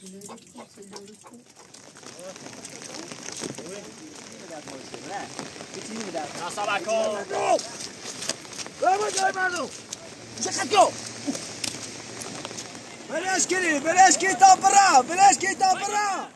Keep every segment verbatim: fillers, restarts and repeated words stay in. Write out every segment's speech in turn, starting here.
بلاش كلي بلاش كي برا بلاش كي برا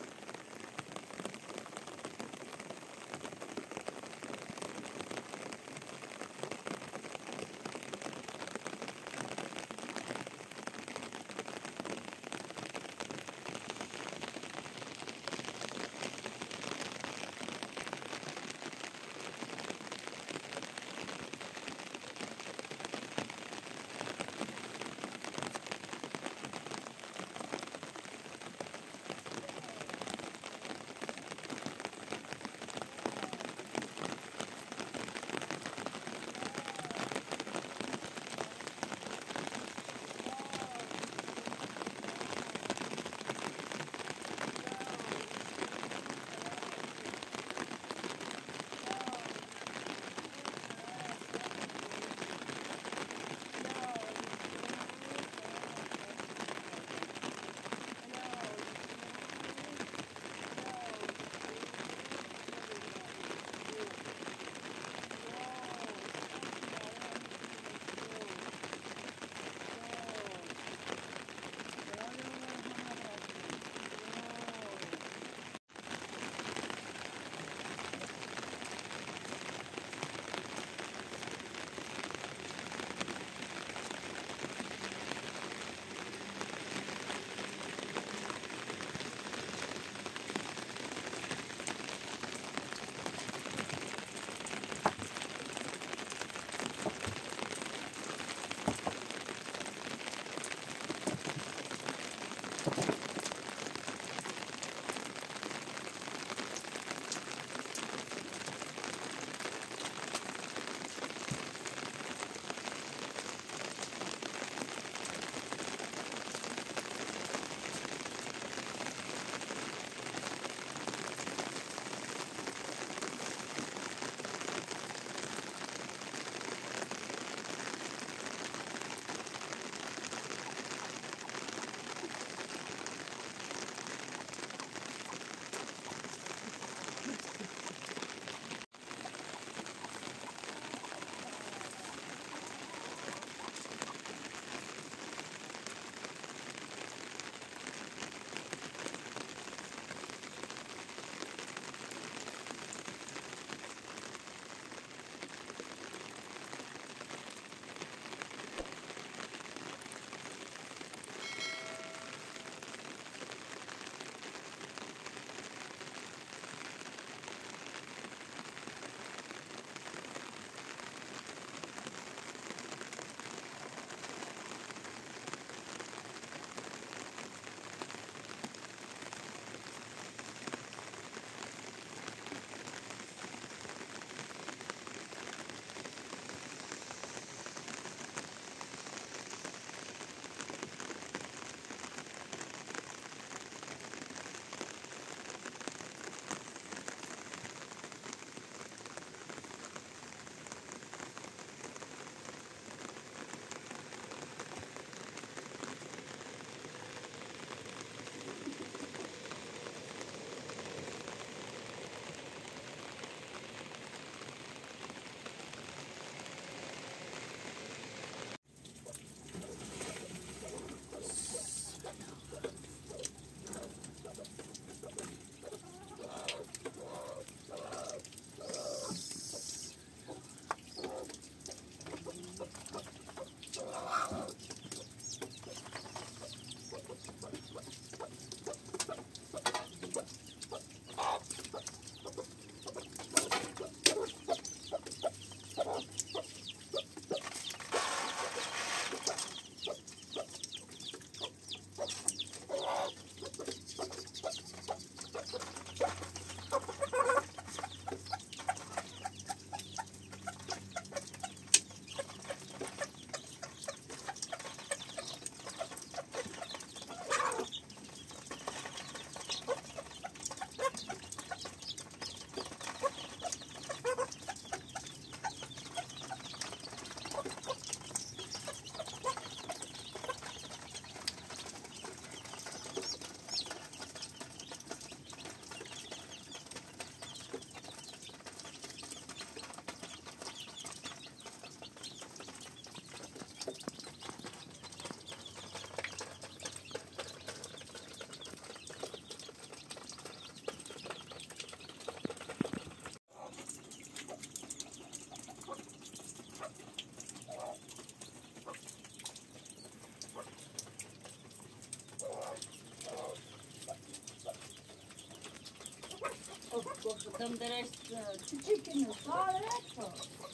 Bakıdım deres küçükünü sağlık.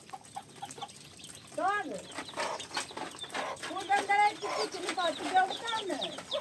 Sağlık. Buradan deres küçükünü bakacağım sana.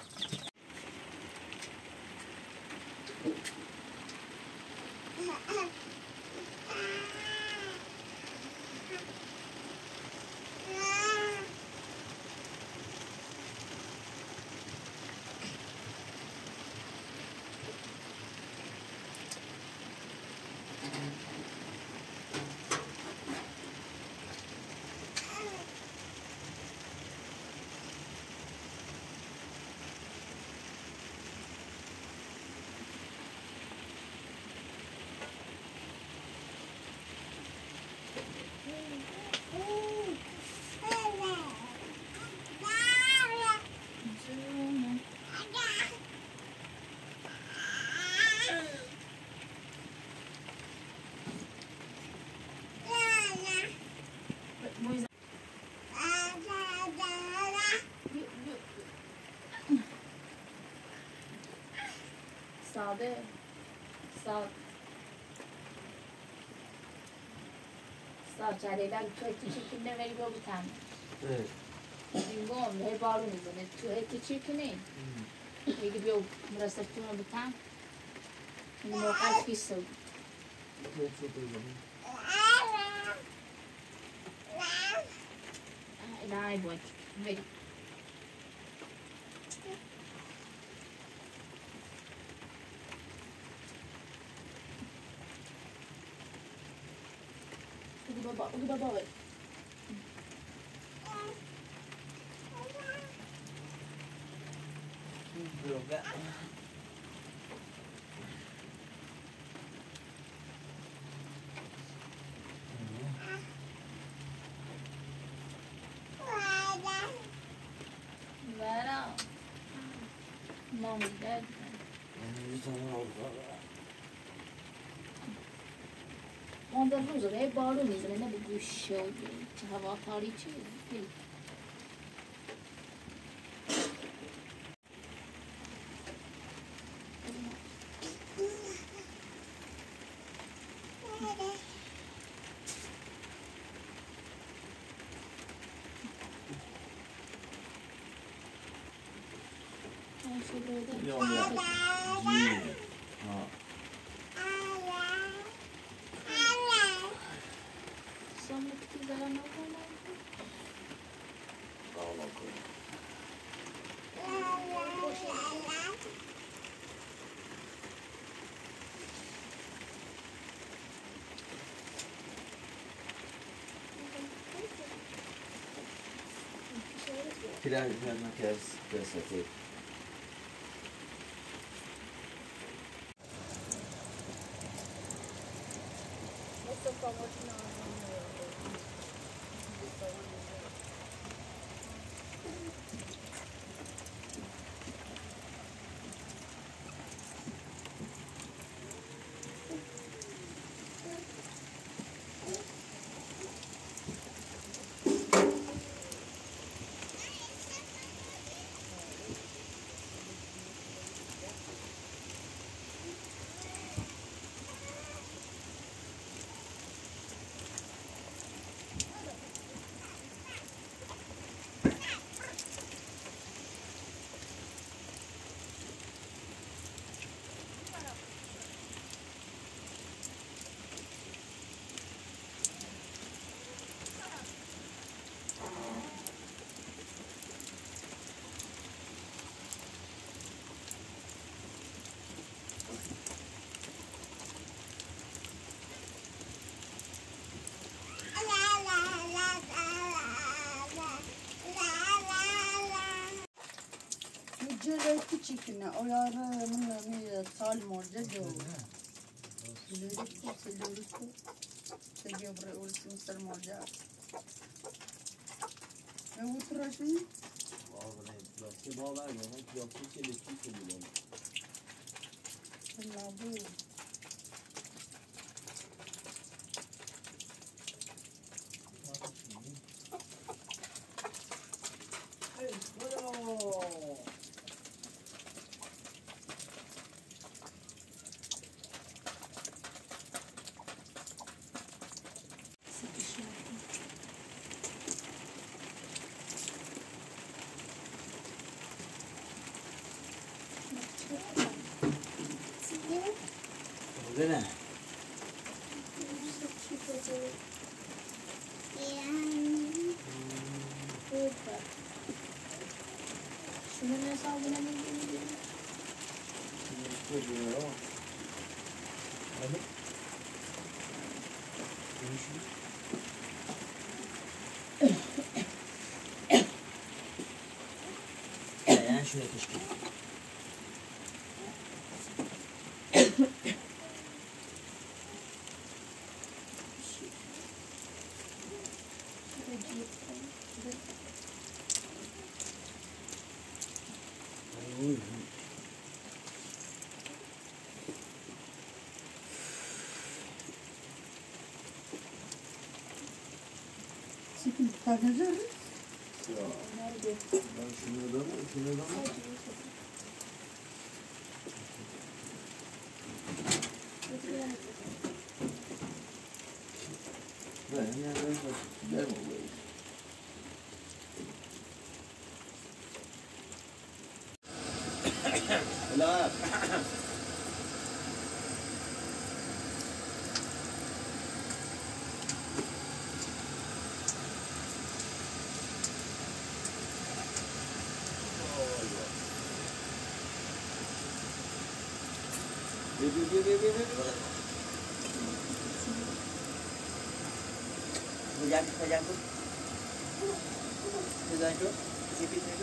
Sade, sağ, sağ çareler çok çirkinle veriyor bir tane. Evet. Şimdi on hep alınıyor ne çok çirkin ne? Bir gibi o burası tutuyor bir tane. Şimdi o kaç kişi? Evet, çok iyi. Ay boy, very. Ugi baba, ugi baba boy. Yoga. Vera. Mom is dead. Ondan sonra hep bağırıyoruz. Ne bu güç oluyor. Hava tarihi değil. Ja, men... Ja. Som ett där någon Ja, okej. Till det här man kan pressa till. Cüre küçüküne, o yarının bir salim orada diyor. Lürük bu, lürük bu. Seviyor buraya uğraşın salim orada. Ne oturasın? Plastik bağlar ya, plastik elektrik oluyor. Allah bu. Hey, bravo. نه شنو نصابنا من yani şöyle keşke. Sıkıntı takacağız. nerede? Ben şunu da şunu da ben yani ben ben olayım. لا بيبي بيبي بيبي وجاك وجاك وجاك بيبي بيبي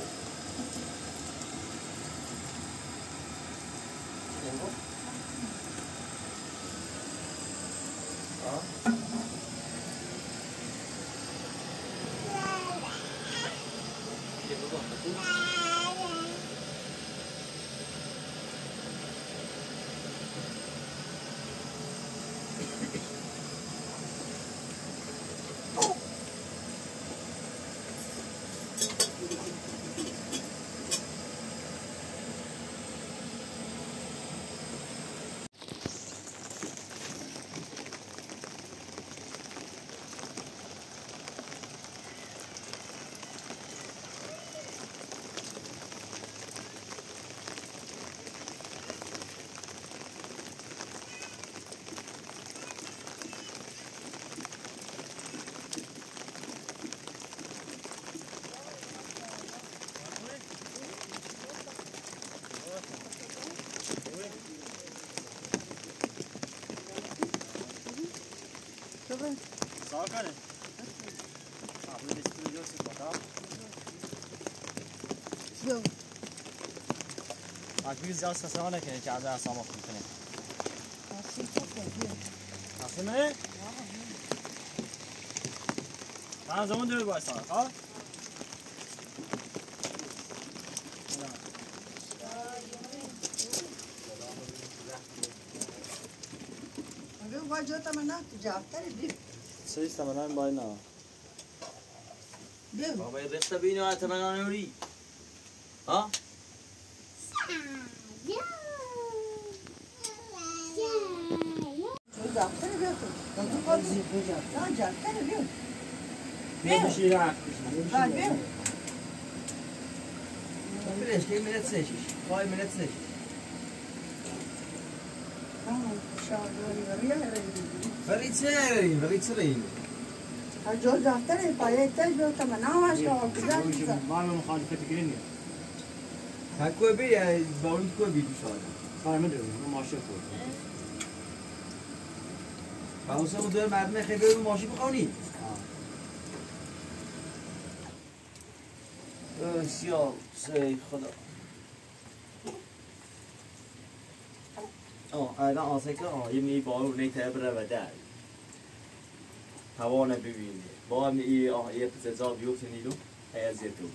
Sakare. Abla destek ediyorsun bak. Yok. Bak biz ya sasana ki ki ada asama کنه. Aslında çok iyi. Nasıl ne? Ben zaman diyor bu asal. Ha? Aga wajah tamana tujaftar bir. Şey tamamen bayna. Bir. بابا بس بینو اتمنا نوری ها Tujaftar bir. Nasıl kalsın? Tujaftar bir. Bir şey yok. Ha bir. بلش که ملت سهش وای ملت سهش Tamam. Şahane veriyor. فرید سری فرید سری جو دفتر پایه جو تمنا واش کا کجا ما من مخالفت گرینی. هکو بی باوند کو بی شاید کار میدونم ماشین خورد. باوسه مدور مردم خیلی رو ماشین بخونی سیاه سی خدا آه الان آسکه آه یه می باور نیت بره و در هوا نبینی با هم ای آه یه پسزا بیوت نیلو هزیت تو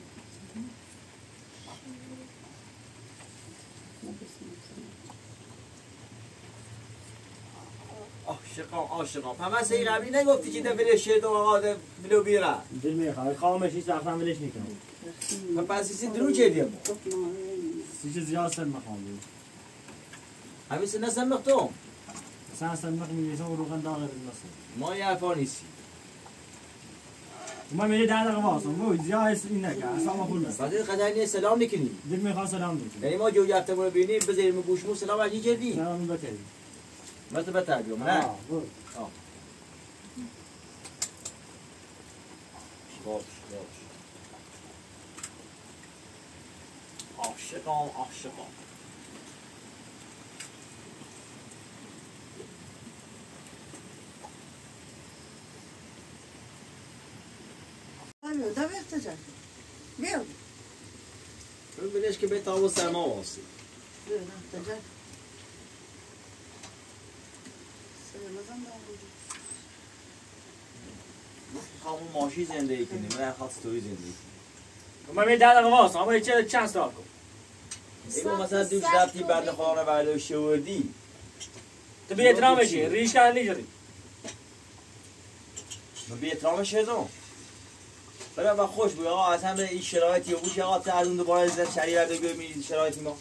عاشقان عاشقان همه سی قبلی نگفتی که دفعه شد و آقا بلو بیره دل میخواد خامش هیچ وقت ولش نکنم. پس ایسی درو چه دیم چیز زیاد سر میخوام. همین سه نسل مختوم سان سر میخوام و روغن داغ بالنص. ما یه افانیسی ما میری در دقیقه واسم بود زیاد این نکه اصلا خود نیست. بعد قدرنی سلام نکنی دل میخواد سلام بکنی. یعنی ما جو یافته مون ببینیم بذاریم گوشمون سلام علی کردی سلام بکنی. مثل بهتر بیام نه؟ آه برو باش باش عاشقام عاشقام Alo, da verecek. Ver. ببینش که به تاو سرما واسی Ver, verecek. Sayılmazdan da olacak. همون ماشی زندگی کنیم من خواست توی زندگی ما می دادم واسه اما چه چند سال کن ایگو مثلا دوش رفتی بعد خانه ورده شوردی تو بی احترامشی ریش کن نیجوری من بی احترامش هزم برای من خوش بود آقا از همه این شرایطی بود که آقا تردون دوباره زن شریع ورده ببینید شرایطی ما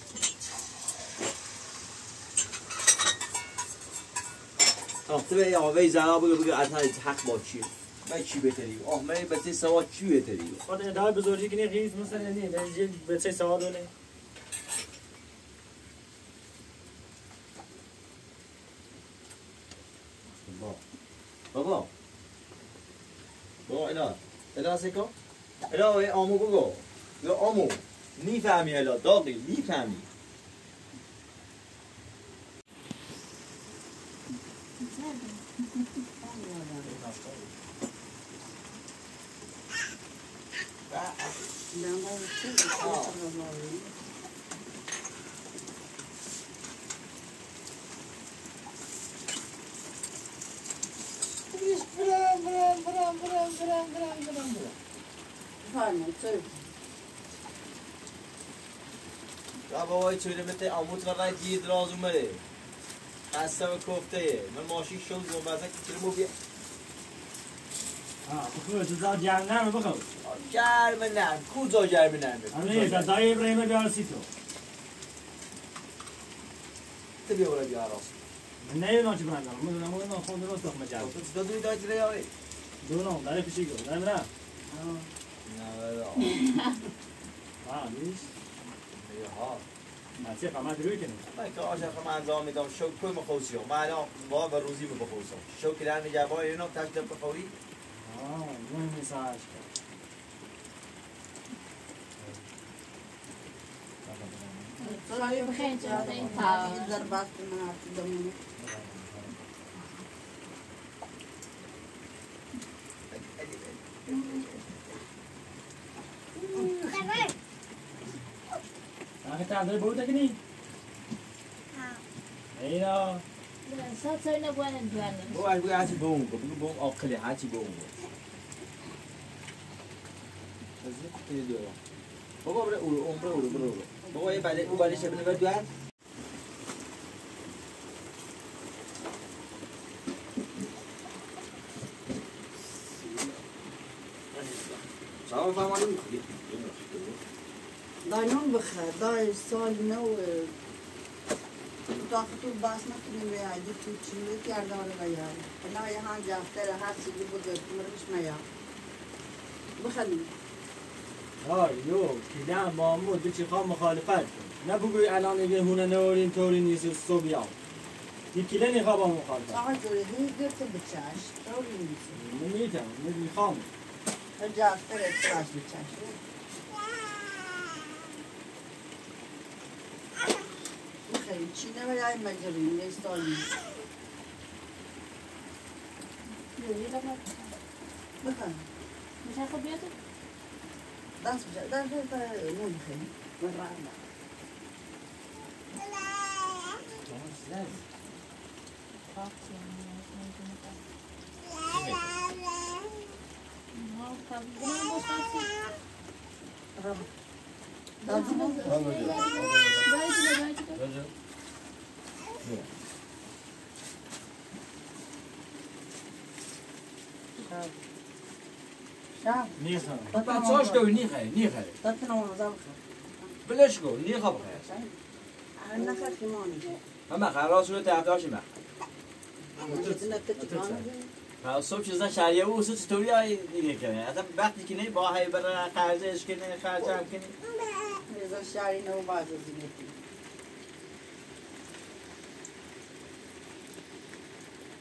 آه تو به آقا وی زنها بگه بگه از حق با چیه من چی بهتری آه من بچه سواد چی بهتری خود ادعای بزرگی کنی غیز مثلا نی به چه سواد ولی بابا بابا بابا الا الا سکا الا وی آمو بگو یا آمو میفهمی الا داغی میفهمی Ben de verecek. برم برم برم برم برم برم برم برم Efendim, söyle. یا بابای چوره بته آموز قرار دیگه دراز اومده قصه و کفته من ماشین شوز و بزن که چرا بیا آه تو تو زاد جمع نرم بخو گرم نرم کجا گرم نرمه آره دای ابراهیم بیار سی تو تو بیا برای بیا راست نه نه چی کنم من من من خود رو استخ مجال تو چطور دوی داشتی ریاری دو نه داره پیشی گو دارم نه نه بابا آه نیست ها من چه فهمت روی کنیم من که عاشق من انجام میدم شو کوی مخوسی ها من الان با و روزی می بخوسم شو که در میگه با اینا تشت بخوری آه من میساج Söyle بخیر جا این تا Bizler baktım artık damını. آخه تا داره بود کنی اینا سال سال نبودن دوانه بو از بگه هرچی بوم کن بگو بوم آقلی هرچی بوم کن بابا بره اولو اون بره اولو بره اولو بابا یه بله او بله شبنه بره دوان سلام فرمانی میخوایی Dayım bakar, dayı sal ne o? Tutaktu basma kini veya ditu çimdik yerde var ya. Bana yahan caftere her şeyi bu dökümürmüş mü ya? Bakalım. آه یو کیدم با مو دو چی خواه مخالفت کن نه بگوی الان اگه هونه نورین طوری نیست سو بیام یه کله نیخواه با مخالفت Sağa göre hiç götür bıçağı. Doğru musun? نمیتم نمیخوام Caftere tıraş bıçağı. Bakalım Çin'e veya Macar'ın ne istiyorsun? Bakalım. مش هاخد بيوتك؟ Dans bıçağı. Dans bıçağı. Ne bakayım? Merhaba. Dans mı? Ya. نیستم بچه‌هاش دو نیخه نیخه Tatlı olmaz abi. بلش کن نیخه بخیر Sen ne kadar kimoni? من خلاص رو طرفدارش من Ne kadar kimoni? تا صبح چیزا شریعه و اصول چطوری های دیگه کنه اصلا وقتی که نه با های برای خرجش کنه خرجم کنه Reza şairine o bazı zileti.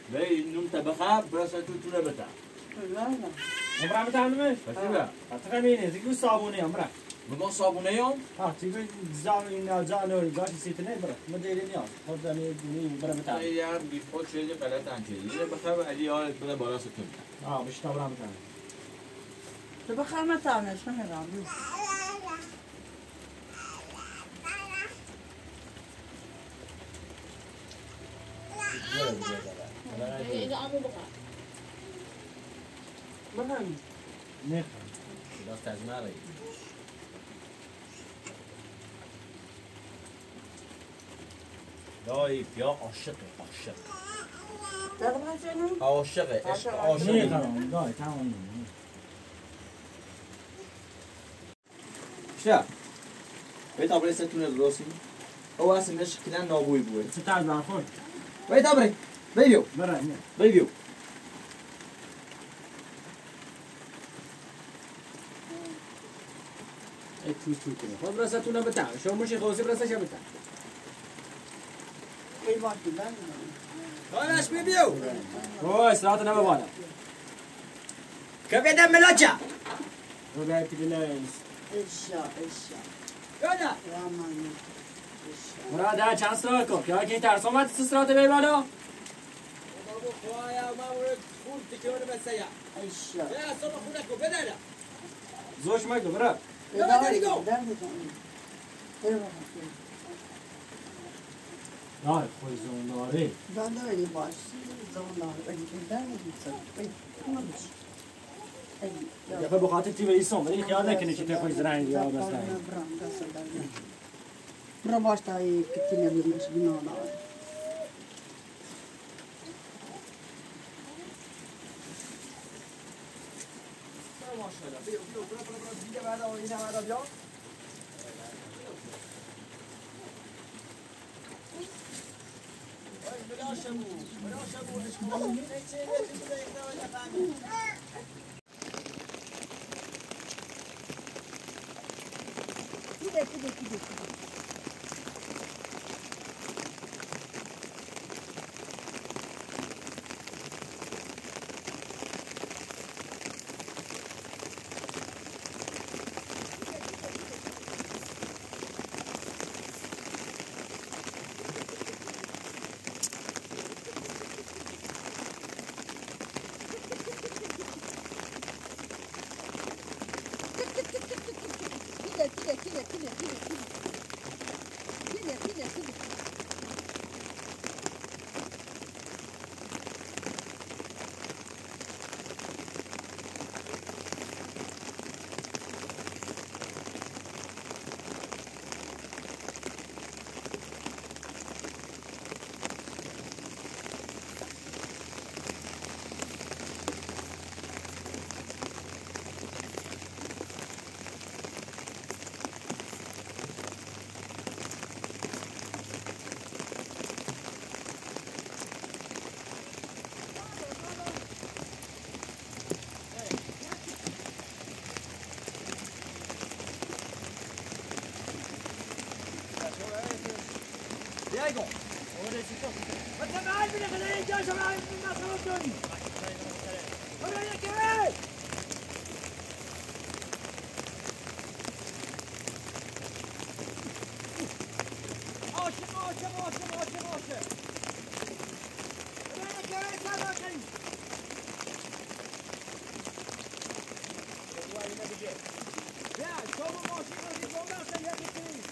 بی نون تبخه برسه تو تو بتا لا لا عمره بتعلمش بس بقى تقميني تقول صابوني عمره بگو صابونه یام ها تقول زامن زانوري قاش سيتني برا ما ديري نياز خد دني دني برا بتعلم یا بی خود چیزی غلط انجام یه بخوام علی حالت بده بالا ستون اه مش تبرا بتعلم تبقى ما تعمل شو هرامي إذا أمو بقى من نه دست از ماری دایی بیا عاشق عاشق تبغى شنو؟ عاشق عشق نه عاشق خلاص دای تمام شا بیت آبری ستون روسی او اصلا نش کلان نابوی بوده ستاد معفون بیت آبری بیو برا نه بیو ای تو تو کنه خب برسه تو نبتعلم شو مش خوزي برسه شو بتعلم اي واحد لا آنش بیو اوه استراحت نبه بالا کبی دم ملاچا رو بیا پیدیلش اشا اشا یادا يا ماني اشا مرا ده چند استراحت کن که که ترسام وقت استراحت بی بالا بابا خواهیا ما ورد خون تکیونه بسیا اشا یا صبح خونه کو بدلا زوش مگه برا لا لا دیگو نه خوی زنداری دادا اللي باشي زمان اللي دادا بيتصل ما بش یا خب بخاطر تی ویسون ولی خیال نکنی که تو خوی زرنگ یا بس نه برا باش تاي كتير نبي مش بنانا ماشاءالله بیو بیو برو برو برو دیگه بعد اون اینا بعد بیا وای بلا شبو بلا شبو اشکو نه چه نه چه اینا ولا فهمی كده كده كده كده كده كده كده كده كده كده كده Diego. انت معاي من خلال جاش معاي من خلصني ولا يا كمان ماشي ماشي ماشي ماشي ماشي انا كمان كذا كريم يا شوفوا ماشي ماشي ماشي يا كريم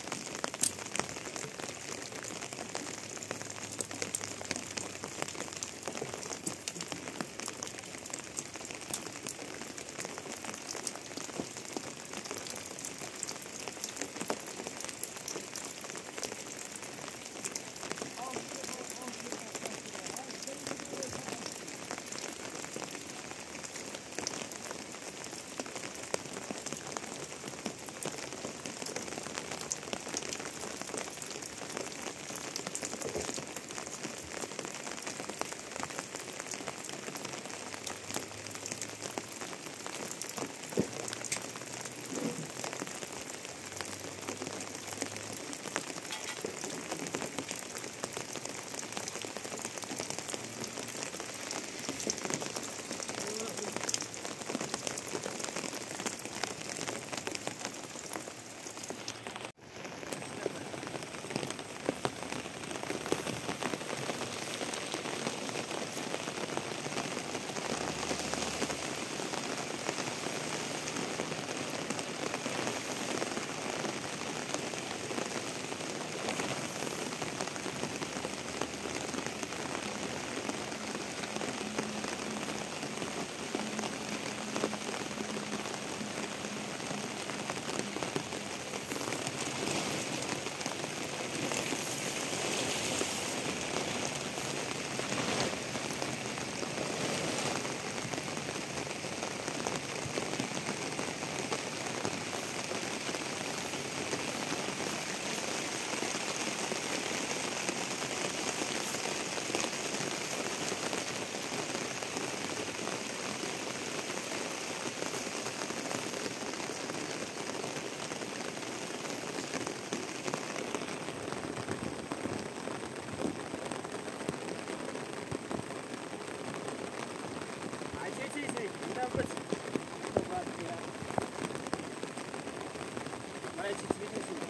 برای چیز می‌کنی؟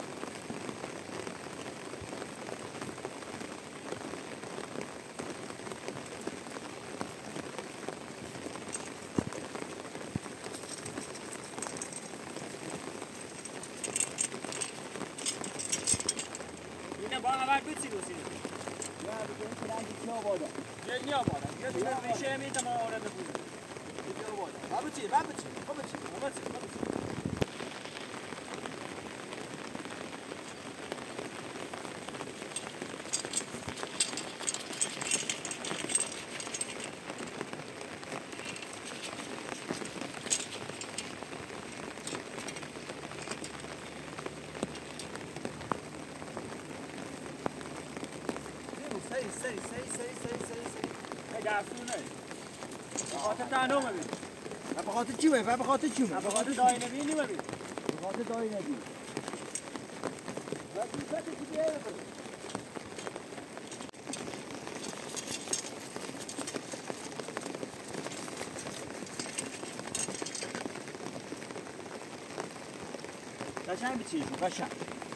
اینه با اول بچی دوستی. یا دیگه پلن دیگه بادا. یه نیا بادا. یه دیگه میشه میتونم آورد بود. دیگه بادا. بابا چی؟ بابا چی؟ بابا چی؟ بابا چی؟ بابا چی؟ سری سری سری سری سری سری سری. اگه افسونه. بخاطر تنها میبین. به خاطر چی به؟ به خاطر چی؟ به خاطر دای نبینی میبین. به خاطر دای نبی. وقتی ساعتی چی بیاره؟ قشنگ بچیزی قشنگ.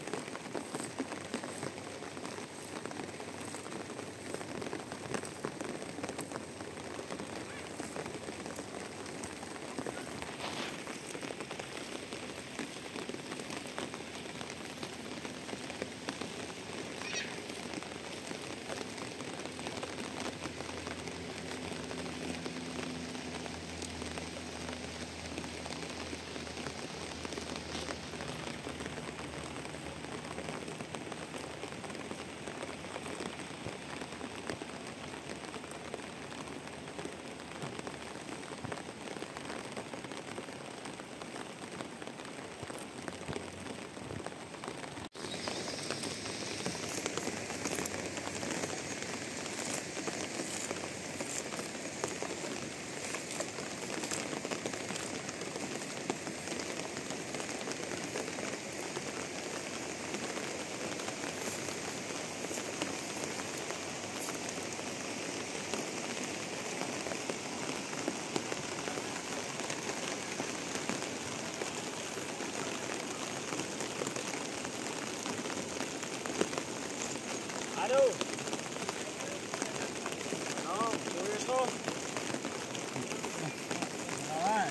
الو. آه، خوبی تو؟ نه.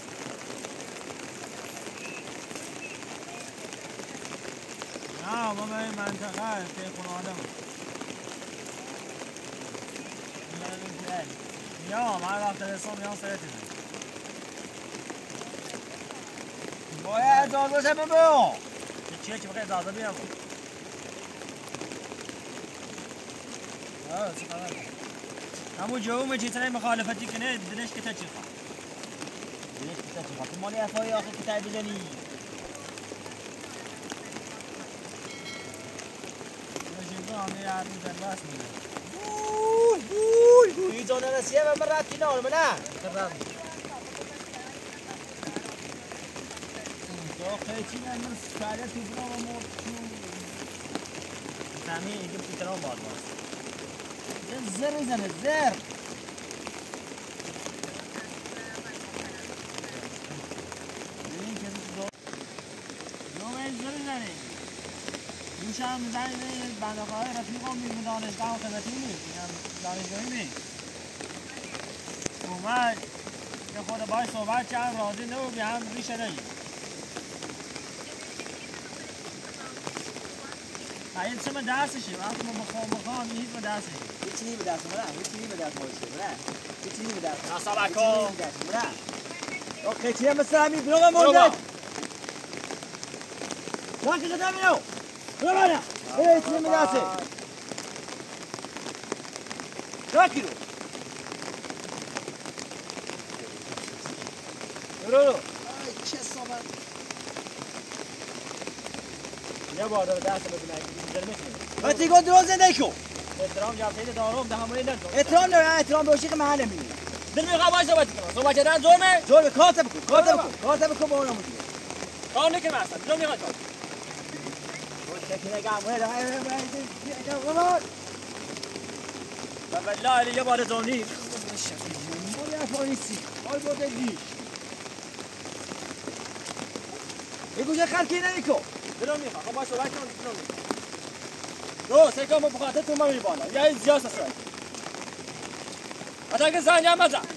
نه، ما به این منطقه که خونه آدم. یا من وقت رسام یا سرتی زن. باید داد باشه ببین. چیه چی بخیر دادا بیام. آه چی خبر؟ همون جو مجیتنای مخالفتی کنه دلش که تا چی خواهد؟ دلش که تا چی خواهد؟ تو مالی افایی آخه که تای بزنی؟ رجیبا همه یاد میزن راست میگه. بوی بوی بوی جانه رسیه و من رفتی نار منه. تمام. تو خیلی نه من ساده تو برام مرد تو. تامی اینجا پیتران باد باز. زر میزنه زر. این که تو نو زر میزنه. دوشم میزنه بنده‌های رفیقام میگم دانشگاه خدمتی نیست. میگم دانشگاهی نیست. اومد یه خود باید صحبت کرد راضی نبود به هم ریشه نگیر. این چه من دستشه وقتی ما بخوام بخوام هیچ به دستشه هیچی به دست مرا هیچی به دست ماشه مرا هیچی به دست نصابه کن مرا اوکی چیه مثل همین برو مرده راکی قدم اینو برو مرا هیچی به دسته راکی رو برو برو چه صابر یه بار داره دست بزنه اینجا میتونه باتی گفت درست زنده شو احترام جلسه دارم ده همه نکن احترام نه احترام به که محل نمیدونی دل میخوام باید صحبت کنم صحبت کردن زورمه زور به کارت بکن کارت بکن کارت بکن با اونم دیگه کار نکنم اصلا دل میخواد کار چکینه گامونه ده بابا والله یه بار زونی موری افغانیستی آی بوده دیش این گوشه خلکی نمیکن. دلم میخواد خب ما صحبت کنیم دلم میخواد دو سه کام بخاطر تو ما میبانم یا این زیاد سرای حتی که زنی هم مزن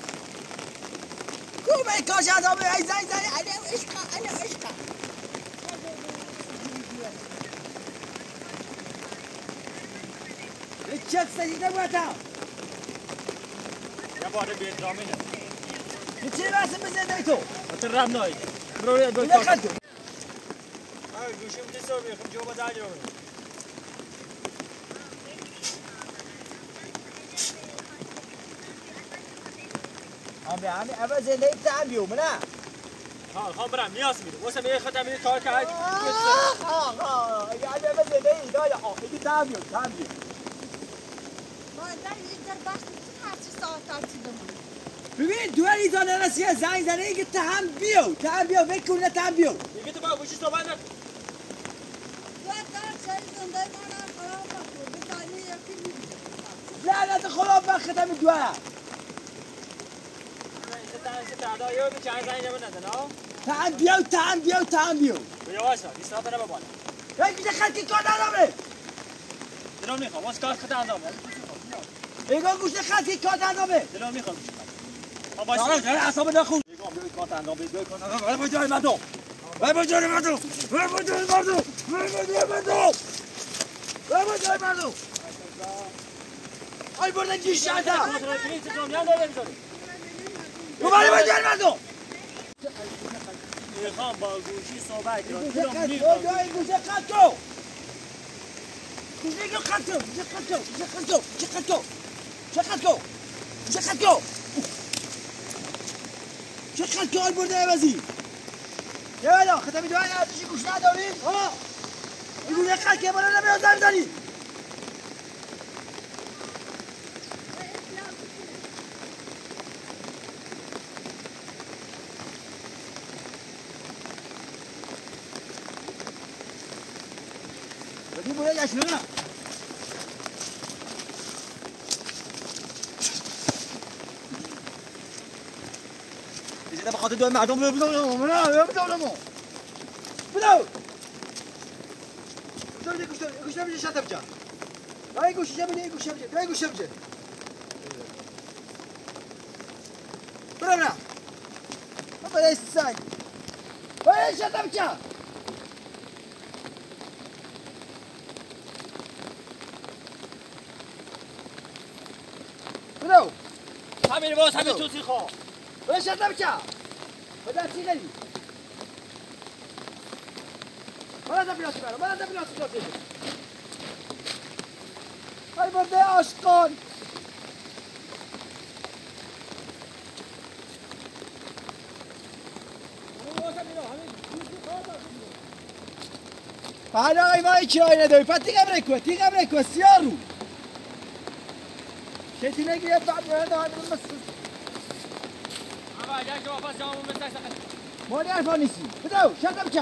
کومه کاش آدمه ای زنی زنی اینو عشقا اینو عشقا چه سیده بودم یا باید بیت رامینه چی رسم بزنی تو حتی رم نایی برو دو کار کن آه گوشیم تصور بیخم جو بدالی رو آبی آبی اول زنده تام بیوم نه ها خب برم نیاز میره واسه می خدمت می کار کرد آه آه یعنی اول زنده ای دای آه دیگه تام بیوم تام بیوم مادر یک در بس هر چی ساعت تعطیلم ببین دو ایزان رسیه زنگ زنه ای که تام بیو تام بیو فکر کن تام بیو دیگه تو با گوشی صحبت نکن تو در چه زنده مانم خراب نکن بتانی یکی لعنت خدا بختم دوام تعدا یه بی چند زنگ نمی نزن ها تام بیو تام بیو تام بیو بیا واسه دیستا بره بالا یک میشه خلکی کار نداره دلم میخوام واسه کار خطا اندام ایگان گوشه خلکی کار نداره دلم میخوام آقا باشه جای اعصاب نخون میگم بیا کار اندام بیا کار اندام وای با جای مردم وای با جای مردم وای با جای مردم وای با جای مردم وای با جای مردم آی بردن گیش شده ببری با جای مردم میخوام با گوشی صحبت کنم گوشه دلم خط میخوام جای گوشه خط کو گوشه کو خط کو گوشه خط کو گوشه خط کو گوشه خط کو گوشه خط کو گوشه خط کو چه خط کو آی برده عوضی یه بالا ختمی دوهای ارزشی گوش نداری؟ آه این گوشه خط که بالا نمیاد زن زنی بدی بوده یشنونه دیگه بخاطر دوی مردم بودو بودو بودو بودو بودو بودو گوش داری گوش نمیشه شطب جا دایی گوش نمیشه گوش نمیشه دایی گوش نمیشه برو برو بابا دایی سنگ بایی شطب جا برو همین باز همین توصی خواه برو شطب جا بدا چی گلی برو دا پیلاسی برو برو دا پیلاسی پیلاسی ای برده عاشقان حالا ای وای چی آینه دوی پس تیگم رکوه تیگم رکوه سیارو کسی نگیه بعد برده های برون بسید اما اگر که واپس جامون بسته مانی حرفا نیستی بدو شطب بچه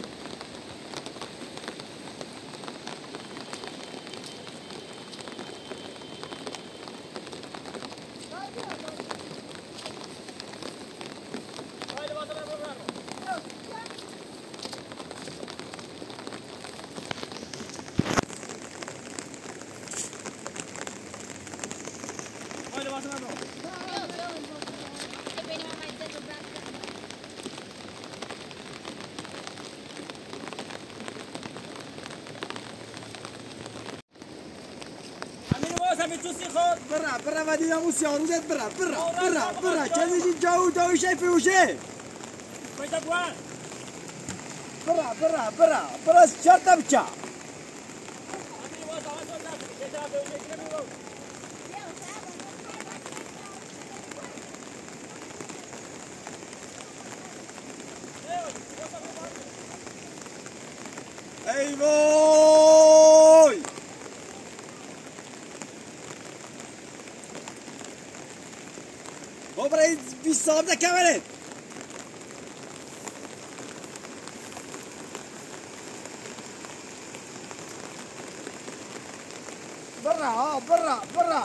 برا برا ودی ناموس یارونت برا برا برا برا چندی جاو جاو شی فروشه کجا بوان برا برا برا برا شرط بچه همین باز آواز داد کجا به یک نمیرو ای وای بابا این بیست صاحب ده کمره برا ها برا برا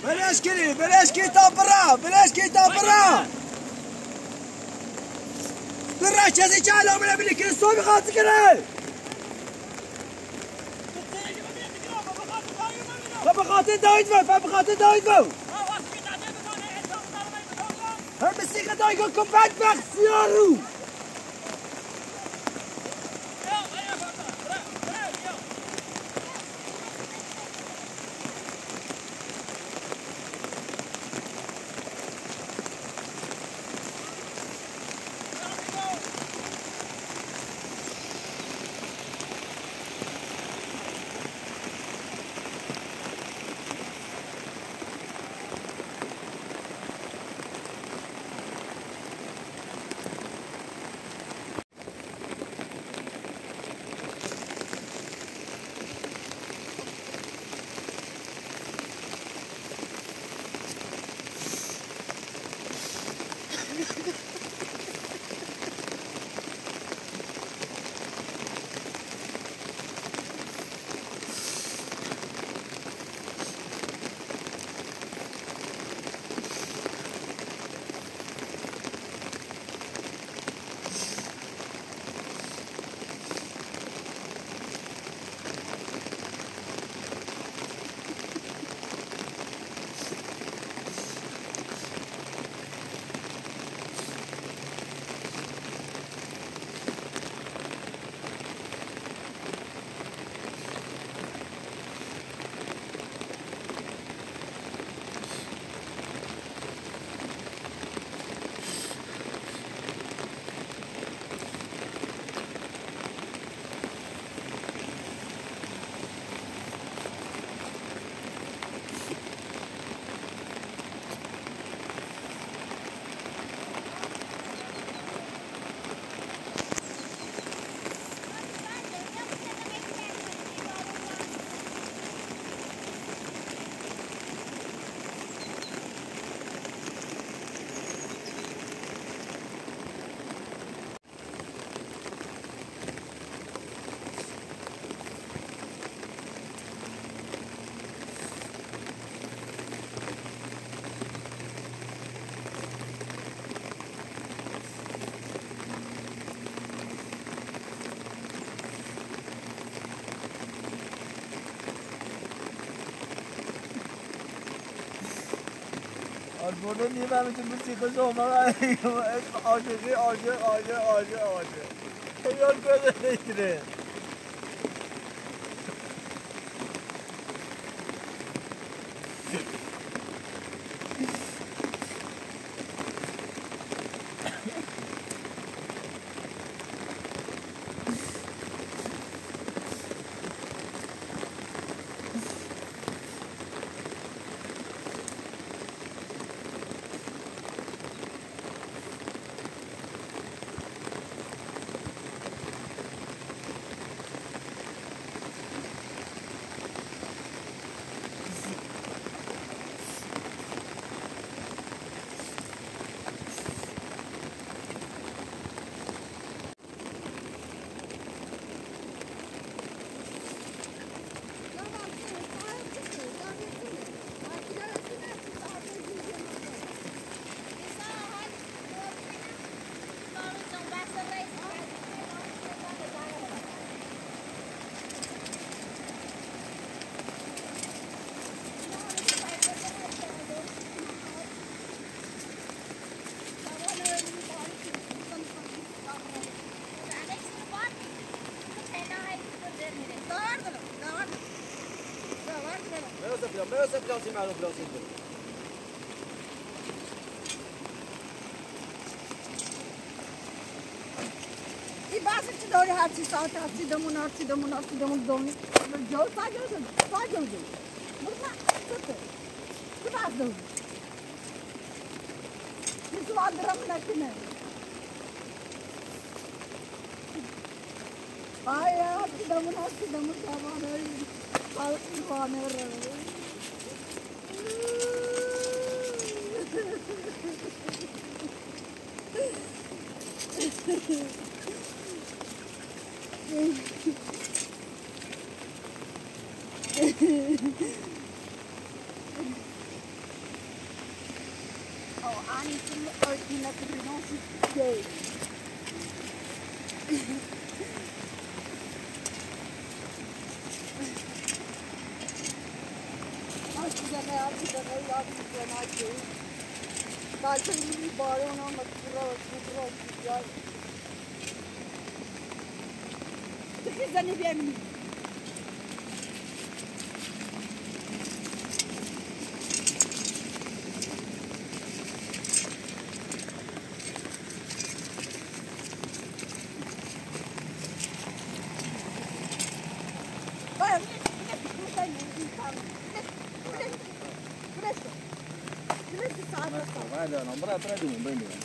بلاش كلي بلاش كتاب برا بلاش كتاب برا برا كذا جالو من ابن كريستو بخاطر كره فبخاطر دايد فو فبخاطر دايد فو هم السيخة دايقكم بعد بخس يارو آلبورو نیمه موسیقی شما عاشقی عاشق عاشق عاشق عاشق خیال کنه نگیره Merasa plastik malu plastik. İbazı için doğru her şey saat her şey damın her şey damın her şey damın damın. Jol sa jol sa jol jol. Burada tuttu. Kıvaz da. Biz vardıramın akını. Ay ya her şey damın her şey damın damın. Sağlıklı bağlanır. Money from the earth, you have to be no day. Aslında aslında aslında naçı. Naçı bir bağırına makbura makbura ya. Kızı ne beğenmiyor? Vale, no, para atrás de un buen día.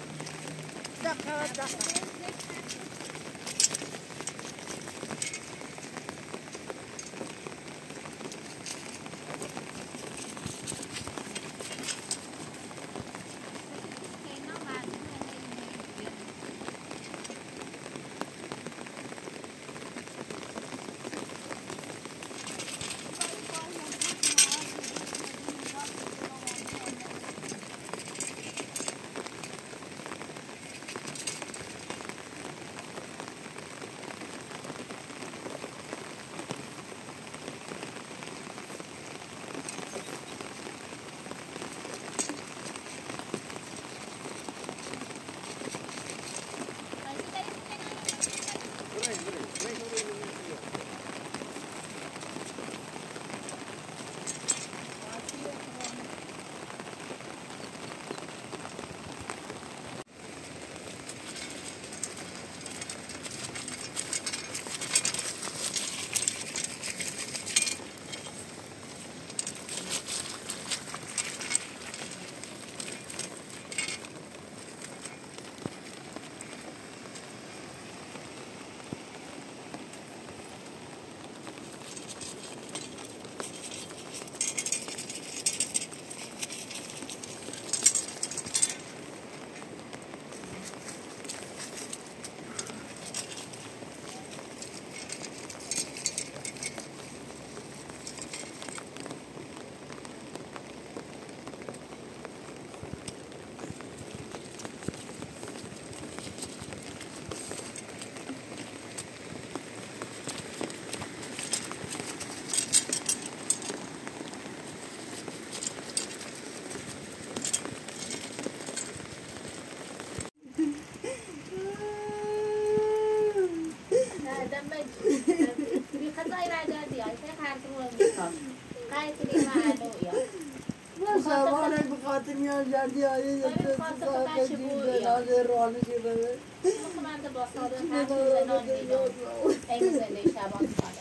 Sabahleyin bu katil miyancı diye ayı sağa gidiyor naze roğanı gibi. من تا با ساده هر چیز نان میدم این زنده شبان ساده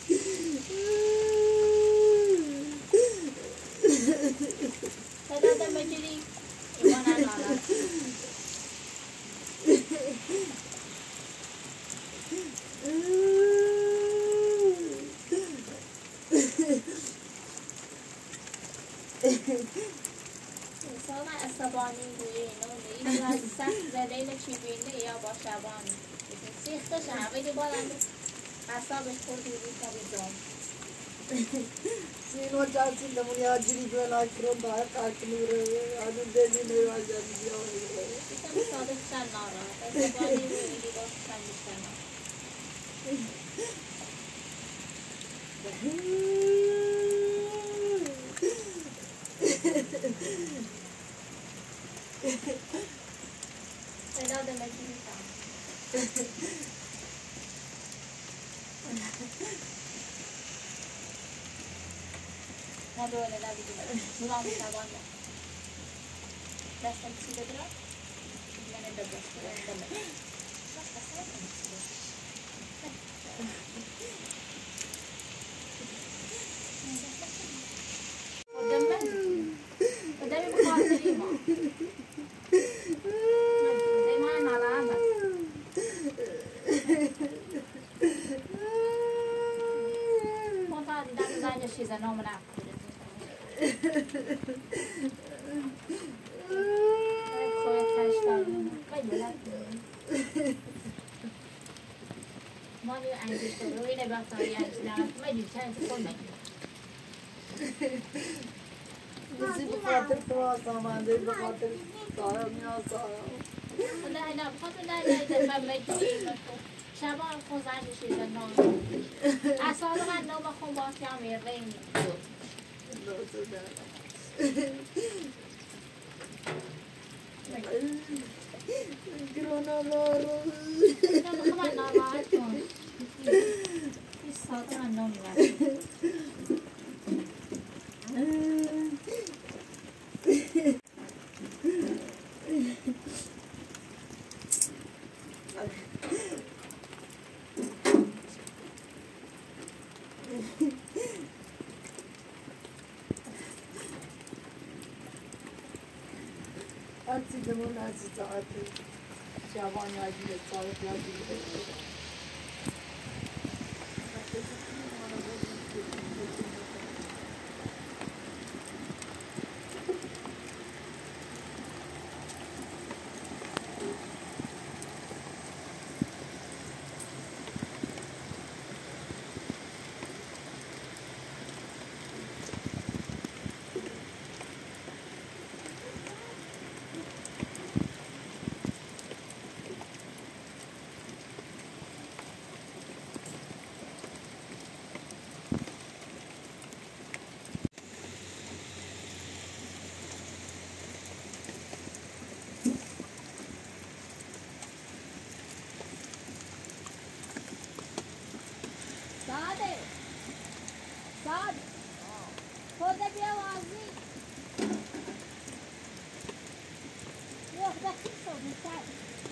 تدادم بجری ایمان نارد انسان عصبانی بوی اینو نیست از سخت زده چی بینه یا با شبان سیختش همه دی بارم اصابش خوردی بود کبیدم سینو چانسی نمونی آجری بیانا کرون باید کارکنی روی آنو دیدی نیوان جانی بیا ہوئی بیتم صادق شن نارا عصبانی بوی دی باش شن بیشتر نارا اینا دمکی میکنم نه دوله نبیدی نورام شبان ده دستم چی بدرم؟ من دبست کنم دمکی دمکی قدامي بخاطري ما زي ما انا على عمل ما قاعد دام زاجة شي زنو من عقل خويا تاشتاي قيلة ما بي عندي شروي نبغى طريقة ما يجي كان تقول ما بزی بخاطر فراز آمده بخاطر سارا مینا سارا لا لا بخاطر لا لا إذا ما بيجي شباب خوزانی شده نام اصلا من نام خون باقی هم یرینگ گرونا نارو نام خون نامات کن این ساده من نام میبرم Artık zaman azıcık artık şaban yağıyla sağlık yağıyla ساده ساده خود بیا وازی یه وقتی شد می‌کنی